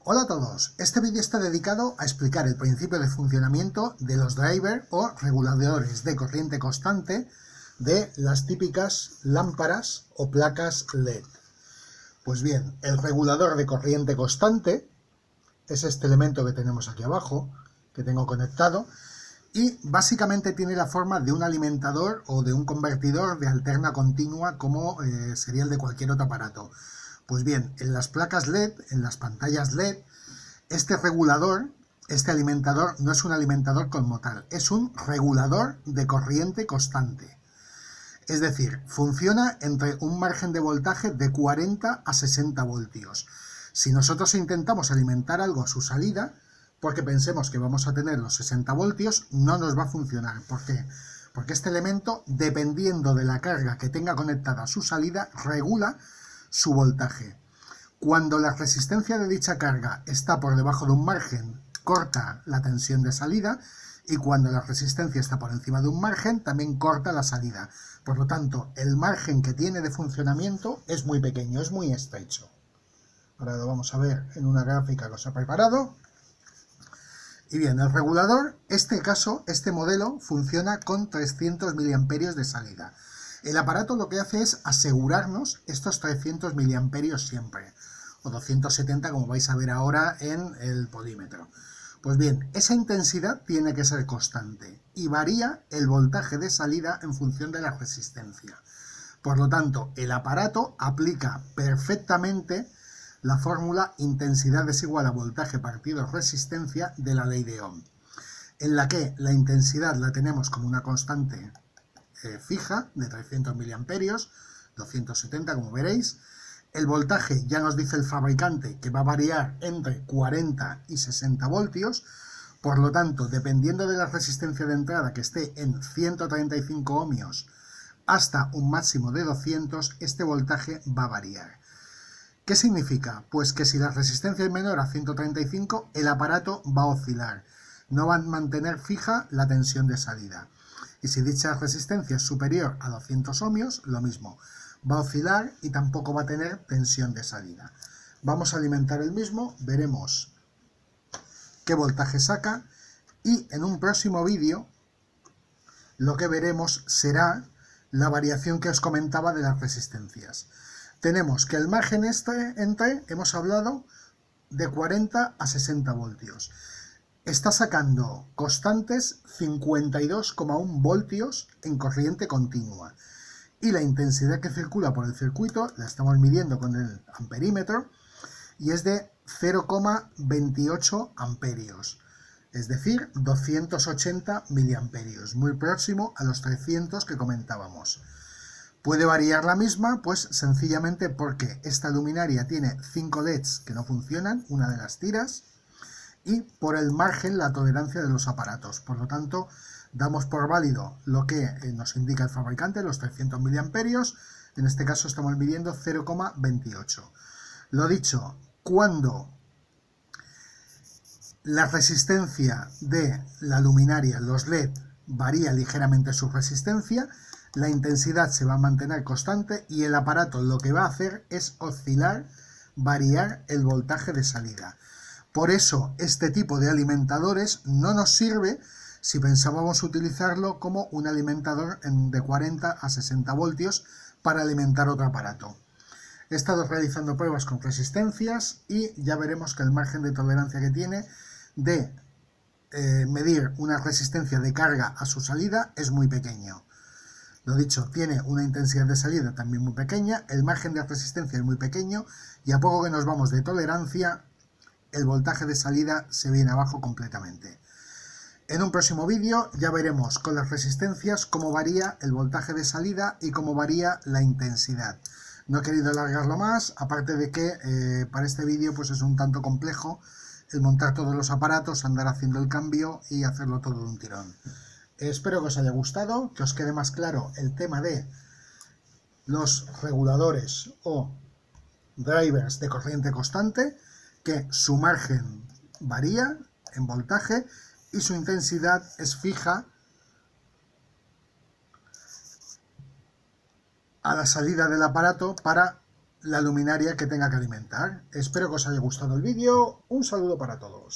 Hola a todos, este vídeo está dedicado a explicar el principio de funcionamiento de los drivers o reguladores de corriente constante de las típicas lámparas o placas LED. Pues bien, el regulador de corriente constante es este elemento que tenemos aquí abajo, que tengo conectado, y básicamente tiene la forma de un alimentador o de un convertidor de alterna continua como sería el de cualquier otro aparato. Pues bien, en las placas LED, en las pantallas LED, este regulador, este alimentador, no es un alimentador como tal, es un regulador de corriente constante. Es decir, funciona entre un margen de voltaje de 40 a 60 voltios. Si nosotros intentamos alimentar algo a su salida, porque pensemos que vamos a tener los 60 voltios, no nos va a funcionar. ¿Por qué? Porque este elemento, dependiendo de la carga que tenga conectada a su salida, regula su voltaje. Cuando la resistencia de dicha carga está por debajo de un margen, corta la tensión de salida, y cuando la resistencia está por encima de un margen, también corta la salida. Por lo tanto, el margen que tiene de funcionamiento es muy pequeño, es muy estrecho. Ahora lo vamos a ver en una gráfica que os he preparado. Y bien, el regulador, este modelo, funciona con 300 mA de salida. El aparato lo que hace es asegurarnos estos 300 mA siempre, o 270 como vais a ver ahora en el polímetro. Pues bien, esa intensidad tiene que ser constante y varía el voltaje de salida en función de la resistencia. Por lo tanto, el aparato aplica perfectamente la fórmula intensidad es igual a voltaje partido resistencia de la ley de Ohm, en la que la intensidad la tenemos como una constante fija de 300 mA, 270 como veréis. El voltaje ya nos dice el fabricante que va a variar entre 40 y 60 voltios, por lo tanto, dependiendo de la resistencia de entrada que esté en 135 ohmios hasta un máximo de 200, este voltaje va a variar. ¿Qué significa? Pues que si la resistencia es menor a 135, el aparato va a oscilar, no va a mantener fija la tensión de salida. Y si dicha resistencia es superior a 200 ohmios, lo mismo, va a oscilar y tampoco va a tener tensión de salida. Vamos a alimentar el mismo, veremos qué voltaje saca y en un próximo vídeo lo que veremos será la variación que os comentaba de las resistencias. Tenemos que el margen hemos hablado, de 40 a 60 voltios. Está sacando constantes 52,1 voltios en corriente continua. Y la intensidad que circula por el circuito la estamos midiendo con el amperímetro y es de 0,28 amperios. Es decir, 280 miliamperios, muy próximo a los 300 que comentábamos. Puede variar la misma, pues sencillamente porque esta luminaria tiene 5 LEDs que no funcionan, una de las tiras, y por el margen la tolerancia de los aparatos. Por lo tanto, damos por válido lo que nos indica el fabricante, los 300 miliamperios, en este caso estamos midiendo 0,28. Lo dicho, cuando la resistencia de la luminaria, los LED, varía ligeramente su resistencia, la intensidad se va a mantener constante y el aparato lo que va a hacer es oscilar, variar el voltaje de salida. Por eso este tipo de alimentadores no nos sirve si pensábamos utilizarlo como un alimentador de 40 a 60 voltios para alimentar otro aparato. He estado realizando pruebas con resistencias y ya veremos que el margen de tolerancia que tiene de medir una resistencia de carga a su salida es muy pequeño. Lo dicho, tiene una intensidad de salida también muy pequeña, el margen de resistencia es muy pequeño y a poco que nos vamos de tolerancia, el voltaje de salida se viene abajo completamente. En un próximo vídeo ya veremos con las resistencias cómo varía el voltaje de salida y cómo varía la intensidad. No he querido alargarlo más, aparte de que para este vídeo pues es un tanto complejo el montar todos los aparatos, andar haciendo el cambio y hacerlo todo de un tirón. Espero que os haya gustado, que os quede más claro el tema de los reguladores o drivers de corriente constante, que su margen varía en voltaje y su intensidad es fija a la salida del aparato para la luminaria que tenga que alimentar. Espero que os haya gustado el vídeo. Un saludo para todos.